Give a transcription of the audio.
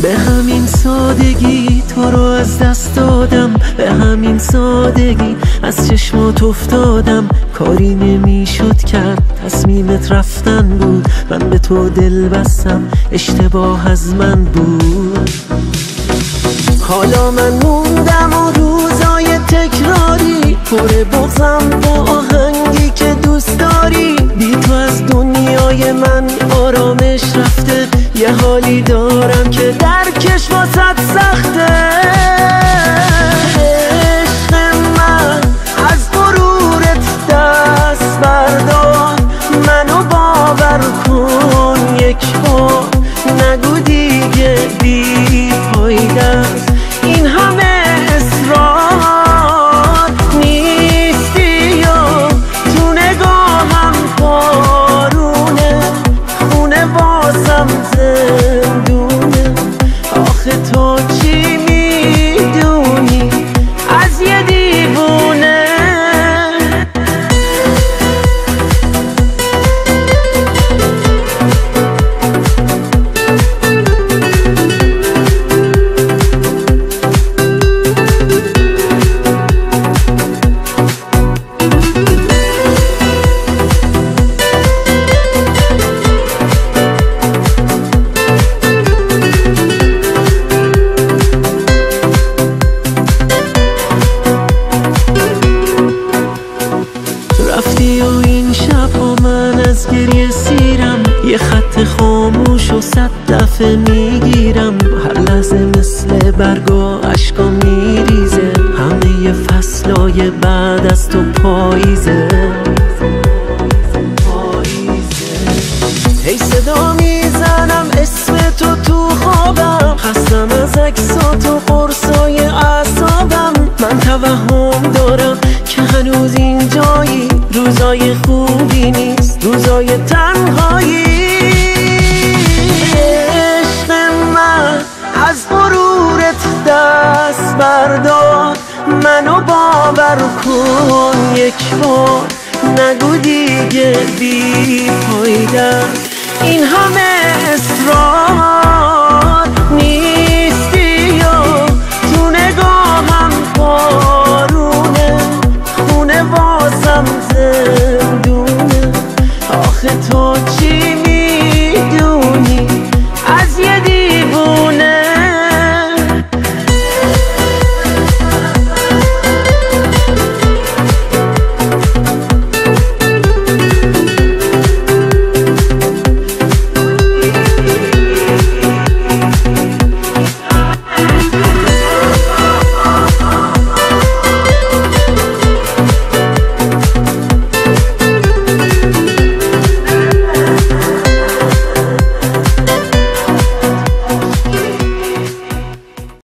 به همین سادگی تو رو از دست دادم، به همین سادگی از چشمات افتادم. کاری نمیشد کرد، تصمیمت رفتن بود، من به تو دل بستم، اشتباه از من بود. حالا من موندم و روزای تکراری پر بغضم با آهنگی که دوست داری. بی تو از دنیای من آرامش رفته، یه حالی دارم که درکش واسط سخته. عشق من از غرورت دست بردار، منو باور کن یک بار، نگو دیگه بی فایده است این همه اصرار. نیستی و تو نگاهم بارونه، خونه واسم زندونه. آخه تو چی میدونی از یه دیوونه؟ رفتی و این شبها من از گریه سیرم، یه خط خاموش و 100 دفعه میگیرم. هر لحظه مثل برگا اشکا میریزه، همه فصلای بعد از تو پاییزه. هی صدا میزنم اسم تو خوابم، خستم از عکسات و قرصای اعصابم. من توهم دارم که هنوز اینجایی، روزای خوبی نیست، روزای تنهایی. عشق من از غرورت دست بردار، منو باور کن یک بار، نگو دیگه بی فایده این همه اصرار.